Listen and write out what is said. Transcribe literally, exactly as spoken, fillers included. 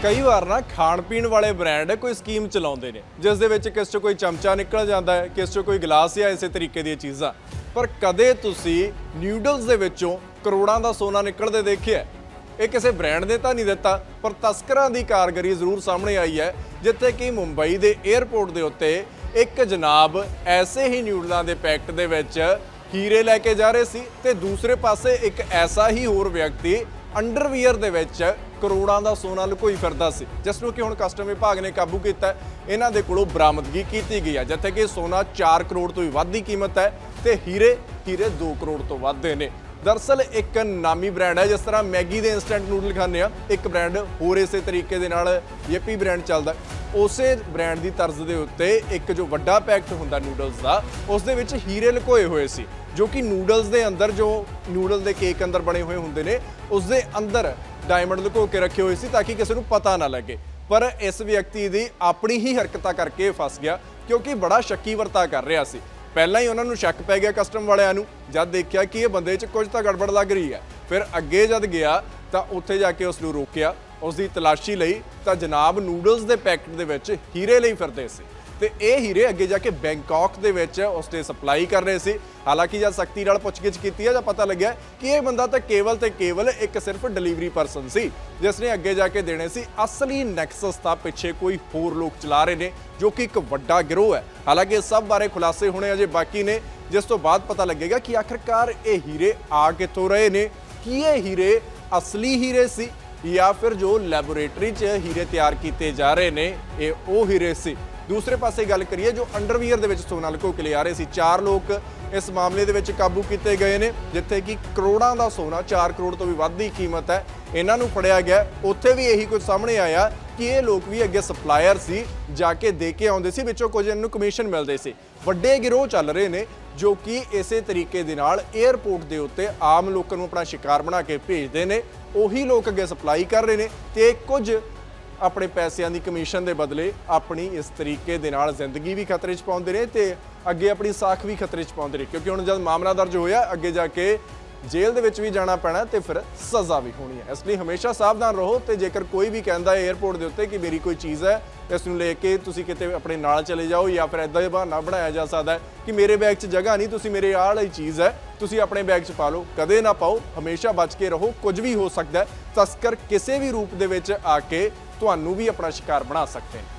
कई बार ना खाण पीण वाले ब्रांड कोई स्कीम चलाते हैं जिस दे विच किस चों कोई चमचा निकल जाता है, किस चों कोई गिलास या इस तरीके दी चीज़ां। पर कदे तुसी न्यूडल्स दे विचों करोड़ां दा सोना निकलदे देखिआ? ये किसी ब्रांड ने तो नहीं दिता, पर तस्करां दी कारगरी जरूर सामने आई है, जिथे कि मुंबई के एयरपोर्ट के उत्ते एक जनाब ऐसे ही न्यूडलों के पैकेट दे विच हीरे लैके जा रहे सी ते दूसरे पासे एक ऐसा ही होर व्यक्ति अंडरवीयर दे विच करोड़ां दा सोना लुकोई फिरदा सी, जिसनूं कि हुण कस्टम विभाग ने काबू कीता है। इन्हां दे कोलों बरामदगी कीती गई है, जिथे कि सोना चार करोड़ तो भी वध दी कीमत है ते हीरे हीरे दो करोड़ तो वध दे ने। दरअसल एक नामी ब्रांड है, जिस तरह मैगी दे इंस्टेंट नूडल खाने आ, एक ब्रांड होर इस तरीके दे नाल यप्पी ब्रांड चलदा। उस ब्रांड की तर्ज के उत्ते एक जो वड्डा पैकेट हुंदा नूडल्स का, उस दे विच हीरे लुकोए हुए सी, जो कि नूडल्स के अंदर जो नूडल के केक अंदर बने हुए होंदे ने, उस दे अंदर डायमंड लुको के रखे हुए सी ताकि किसी को पता ना लगे। पर इस व्यक्ति की अपनी ही हरकतां करके फस गया, क्योंकि बड़ा शक्की वर्ता कर रहा सी। पहला ही उन्होंने शक पै गया कस्टम वालियां नूं, जद देखा कि ये बंदे च कुछ तो गड़बड़ लग रही है। फिर अगे जद गया तो उत्थे जाके उसनूं रोकिया, उसकी तलाशी लई तो जनाब नूडल्स के पैकेट दे विच हीरे लई फिरदे सी ते ये हीरे अगे जाके बैंकॉक दे विच उसने सप्लाई कर रहे सी। हालांकि जब सख्ती नाल पुछगिछ कीती है, पता लग्या कि यह बंदा तो केवल तो केवल एक सिर्फ डिलीवरी परसन सी, जिसने अगे जाके देने सी। असली नैक्सस ता पिछे कोई होर लोग चला रहे ने, जो कि एक वड्डा गिरोह है। हालांकि इस सब बारे खुलासे होने अजे बाकी ने, जिस तो बाद पता लगेगा कि आखिरकार ये हीरे आ कित्थों रहे ने, कि ये हीरे असली हीरे सी या फिर जो लैबोरेटरी च हीरे तैयार किए जा रहे ने ये वो हीरे सी। दूसरे पासे गल करिए जो अंडरवीयर दे विच सोना लुको के ले आ रहे सी, चार लोग इस मामले दे विच काबू किए गए ने, जिथे कि करोड़ां दा सोना, चार करोड़ तो भी वध दी कीमत है, इन्हां नूं फड़िया गया। उत्थे भी यही कुछ सामने आया कि ये लोग भी अगे सप्लायर सी, जाके दे के आउंदे सी, विचों कुछ इन्हां नूं कमीशन मिलदे सी। वड्डे गिरोह चल रहे ने जो कि इस तरीके दे नाल एयरपोर्ट के उत्ते आम लोगों को अपना शिकार बना के भेजते हैं। उही लोग अगे सप्लाई कर रहे हैं तो कुछ अपने पैसों की कमीशन के बदले अपनी इस तरीके दे नाल जिंदगी भी खतरे च पाउंदे ने ते अगे अपनी साख भी खतरे च पाउंदे ने, क्योंकि हुण जब मामला दर्ज होया अगे जाके जेल दे विच भी जाना पैना ते फिर सज़ा भी होनी है। इसलिए हमेशा सावधान रहो। तो जेकर कोई भी कहता है एयरपोर्ट के उत्ते कि मेरी कोई चीज़ है, इस नूं लेके तुसीं किते अपने नाल चले जाओ, या फिर इदां बहाना बनाया जा सकता है कि मेरे बैग च जगह नहीं, तुसीं मेरे आह वाली चीज़ है तुसीं अपने बैग च पा लो। कदे ना पाओ, हमेशा बच के रहो, कुछ भी हो सकता है। तस्कर किसी भी रूप दे विच आके तुहानूं भी अपना शिकार बना सकते हैं।